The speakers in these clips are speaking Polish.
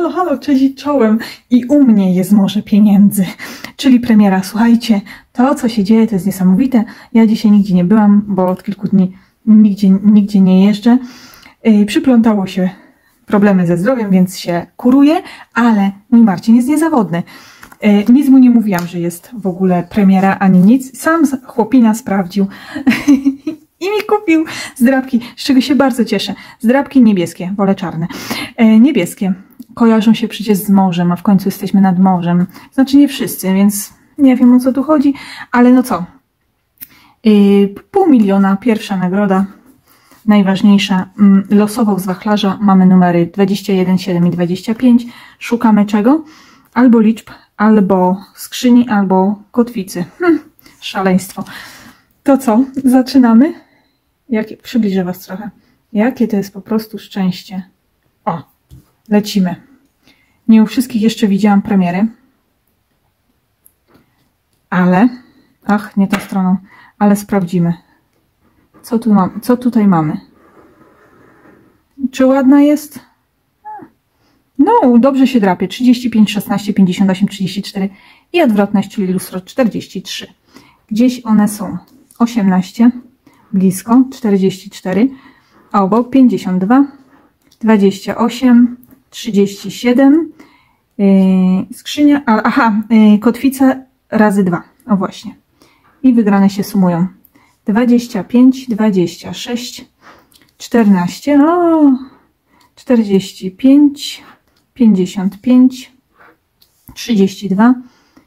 halo, halo, cześć i czołem. I u mnie jest morze pieniędzy, czyli premiera. Słuchajcie, to co się dzieje to jest niesamowite. Ja dzisiaj nigdzie nie byłam, bo od kilku dni nigdzie nie jeżdżę. Przyplątało się problemy ze zdrowiem, więc się kuruję, ale mój Marcin jest niezawodny. Nic mu nie mówiłam, że jest w ogóle premiera ani nic. Sam chłopina sprawdził i mi kupił zdrabki, z czego się bardzo cieszę. Zdrabki niebieskie, wolę czarne. Niebieskie kojarzą się przecież z morzem, a w końcu jesteśmy nad morzem. Znaczy nie wszyscy, więc nie wiem, o co tu chodzi, ale no co. 500 000, pierwsza nagroda, najważniejsza. Losowo z wachlarza mamy numery 21, 7 i 25. Szukamy czego? Albo liczb, albo skrzyni, albo kotwicy. Szaleństwo. To co? Zaczynamy? Przybliżę was trochę. Jakie to jest po prostu szczęście. O, lecimy. Nie u wszystkich jeszcze widziałam premiery. Ale, ach, nie tą stroną, ale sprawdzimy. Co tutaj mamy? Czy ładna jest? No, dobrze się drapie. 35, 16, 58, 34 i odwrotność, czyli lustro 43. Gdzieś one są. 18, blisko, 44, a obok 52, 28, 37, skrzynia, kotwica razy 2, o właśnie. I wygrane się sumują. 25, 26, 14, 45, 55, 32,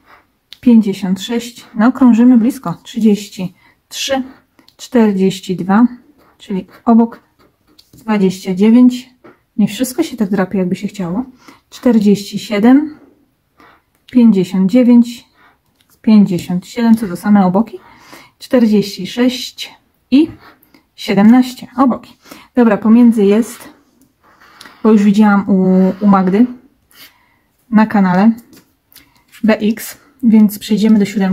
56, no krążymy blisko, 33, 42, czyli obok 29, nie wszystko się tak drapie, jakby się chciało, 47, 59, 57, co to same oboki, 46 i 17 oboki. Dobra, pomiędzy jest, bo już widziałam u Magdy na kanale BX, więc przejdziemy do 7.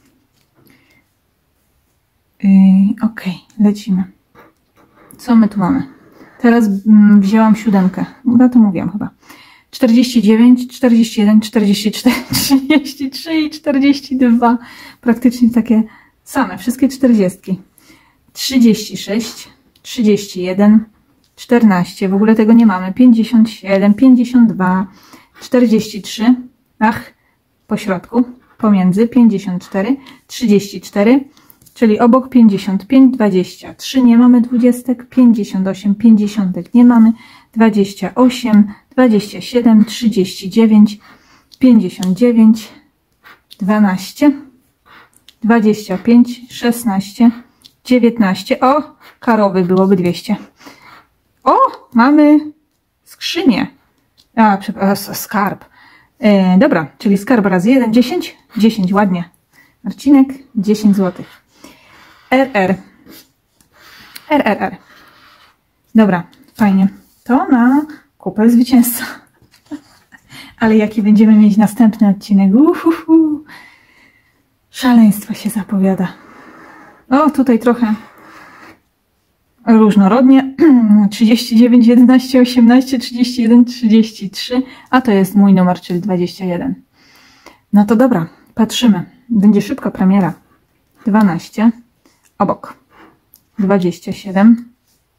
Ok, lecimy. Co my tu mamy? Teraz wzięłam 7. No to mówiłam chyba. 49, 41, 44, 33 i 42. Praktycznie takie same, wszystkie 40. 36, 31, 14, w ogóle tego nie mamy. 57, 52, 43, po środku, pomiędzy 54, 34, czyli obok 55, 23, nie mamy 20, 58, 50 nie mamy, 28, 27, 39, 59, 12, 25, 16, 19, o, karowy byłoby 200. O, mamy skrzynię. Przepraszam, skarb. Dobra, czyli skarb razy 1, 10, 10, ładnie. Marcinek, 10 zł. RRR. Dobra, fajnie. To na kupę zwycięzca. Ale jaki będziemy mieć następny odcinek? Szaleństwo się zapowiada. O, tutaj trochę różnorodnie. 39, 11, 18, 31, 33. A to jest mój numer, czyli 21. No to dobra, patrzymy. Będzie szybka premiera. 12. Obok. 27.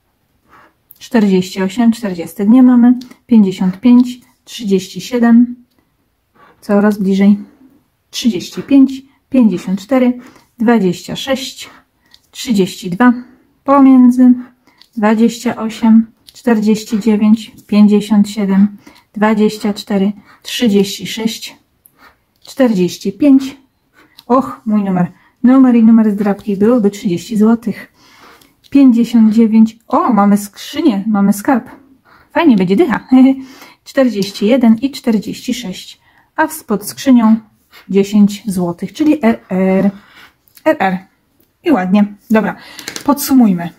48, 40 nie mamy. 55, 37. Coraz bliżej. 35, 54, 26, 32. Pomiędzy 28, 49, 57, 24, 36, 45. Och, mój numer. Numer zdrabki byłoby 30 zł. 59. O, mamy skrzynię, mamy skarb. Fajnie, będzie dycha. 41 i 46. A pod skrzynią 10 zł, czyli RR. I ładnie. Dobra, podsumujmy.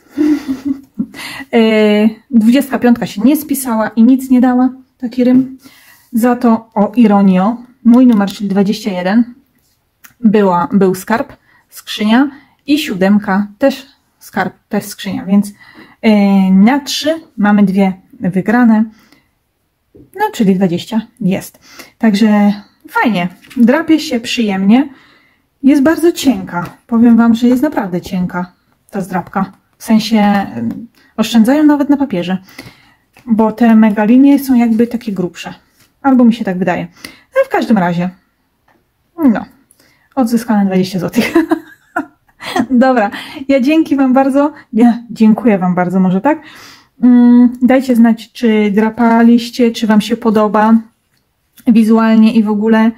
25 się nie spisała i nic nie dała. Taki rym. Za to, o ironio, mój numer, czyli 21, był skarb, skrzynia i 7 też skarb, też skrzynia, więc na 3 mamy 2 wygrane. No, czyli 20 jest. Także fajnie. Drapie się przyjemnie. Jest bardzo cienka. Powiem Wam, że jest naprawdę cienka ta zdrapka. W sensie oszczędzają nawet na papierze. Bo te megalinie są jakby takie grubsze. Albo mi się tak wydaje. Ale w każdym razie. No. Odzyskane 20 zł. Dobra. Ja dzięki Wam bardzo. Ja dziękuję Wam bardzo, może tak. Dajcie znać, czy drapaliście, czy Wam się podoba wizualnie i w ogóle.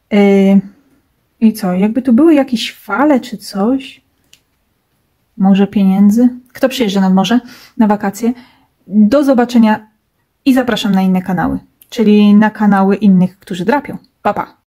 I co? Jakby tu były jakieś fale, czy coś? Może pieniędzy? Kto przyjeżdża nad morze na wakacje? Do zobaczenia i zapraszam na inne kanały, czyli na kanały innych, którzy drapią. Pa, pa!